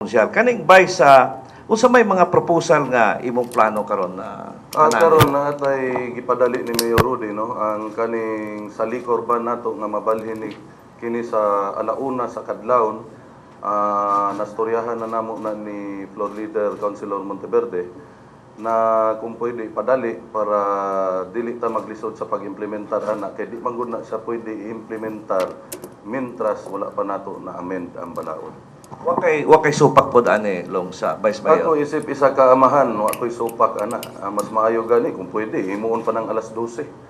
Kaning bay sa unsa may mga proposal nga imong plano karon na Karon na atay gipadali ni Mayor Rudy no ang kaning sa Licor ban nato nga mabalhin ni kini sa alauna sa kadlawon nastoryahan na namo na ni Floor Leader Councilor Monteverde na kung pwede padali para dili ta maglisod sa pag-implementar ana kay di man gud na siya pwede i-implementar mintras wala pa nato na amend ang balaod. Wa kay supak pod ani long sa Vice Mayor. Ako isip isa ka amahan, wa ko'y supak ana. Mas maayo gani kung pwede himuon pa ng alas 12.